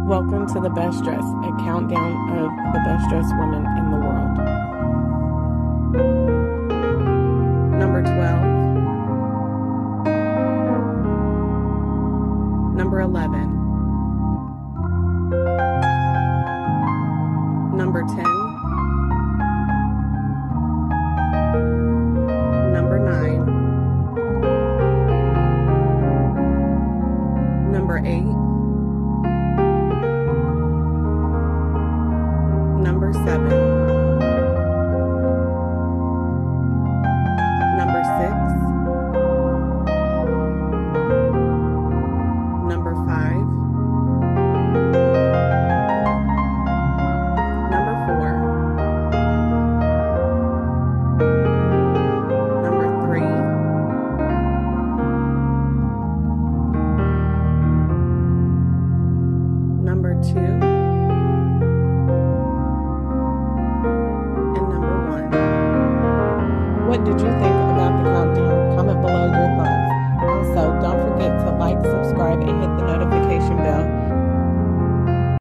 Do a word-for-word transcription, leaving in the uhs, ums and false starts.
Welcome to The Best Dress, a countdown of the best dressed women in the world. Number twelve. Number eleven. Number ten. Number nine. Number eight. Number seven. Number six. Number five. Number four. Number three. Number two. What did you think about the countdown? Comment below your thoughts.